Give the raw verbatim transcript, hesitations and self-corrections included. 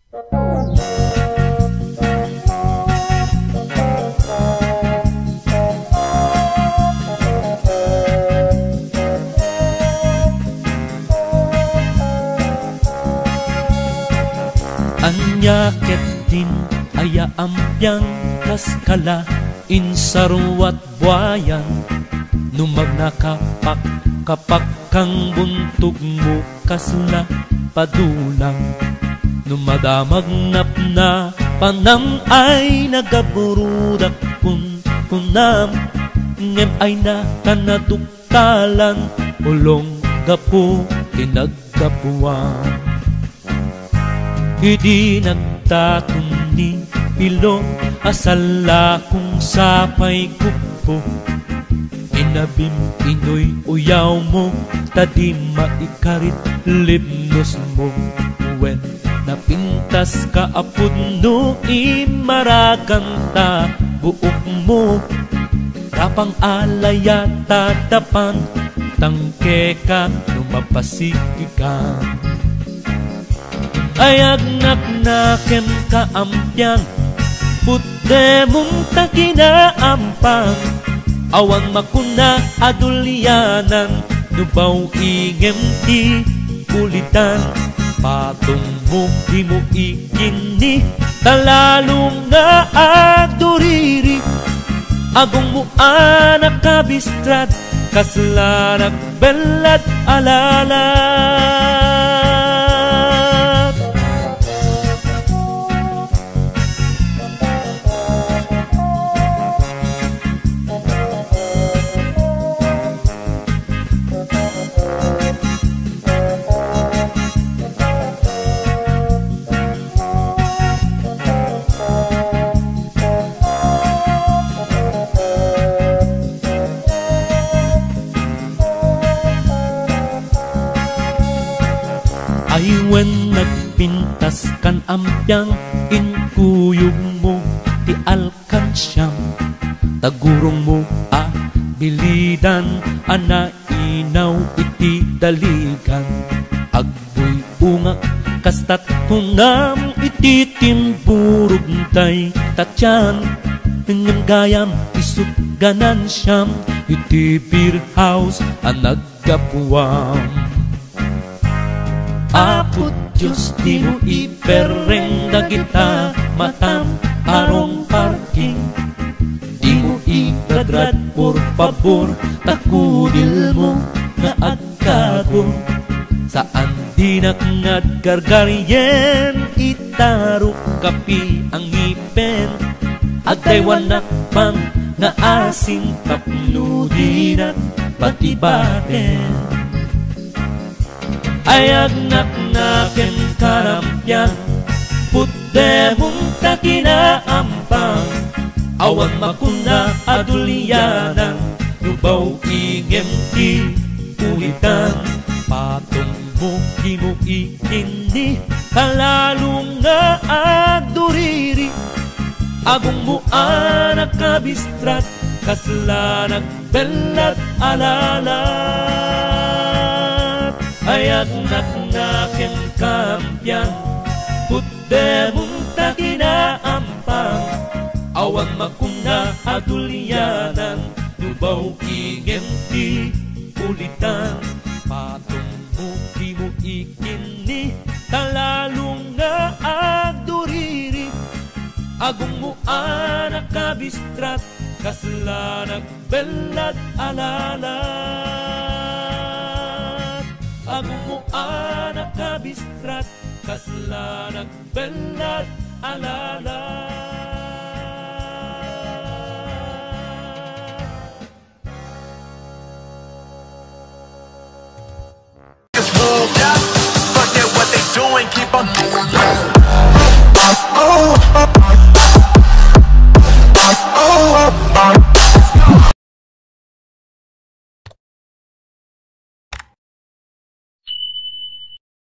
Anyaket din aya ambyang kaskala insarwat buayan numag nakapak kapak kang buntog mo kasla padulang numadamag napna panam ay nagaburudak kun kunam ngem ay na kanaduktalan ulong gapu tinaggapuan. Idi nagtatong ni pilong asala kung sapay kupo inabim inoy uyaw mo tadi maikarit libnos mo wen napintas ka apod no imaragan ta buok mo tapang alaya tatapan tangke ka lumapasikikan ayag naknakem kaampian putte mong taginaampang awan makuna adulyanan nubaw ingem ti kulitan patong mo di mo ikini talalong nga agduriri agong mo anak kabistrat kaslanak belad alalat. Ay wen nagpintas kan ambyang inkuyog mo ti alkansyam tagurong mo a bilidan ana inaw iti daligan agboy ungak kastat tungam iti timburog tay tatyan ngem gayam isut ganan siyam iti beer house ang naggapuam. Apot Diyos di mo ipereng na kita matam arong parking di mo ikadrad por pabor takudil mo nga agkago saan di nakngad gargaryen itarok kapi ang ipen agdaywan nakpang nga asin tapnudinat pati baten ayag naknaken karampian putte mong takinaampang awan makuna adulyanan nubaw ingem ti ulitan patong mo di mo ikini kalalong nga agduriri agong mo anak kabistrat kaslanak belat alalat ayag naknaken kampian putte mong takinaampang awan makuna adulyanan nubaw ingem ti ulitan patong mo di mo ikini talalong nga agduriri agong mo anak kabistrat kaslanak belat alalat agong mo anak kabistrat kaslanak belat alalat. Forget what they doing, keep on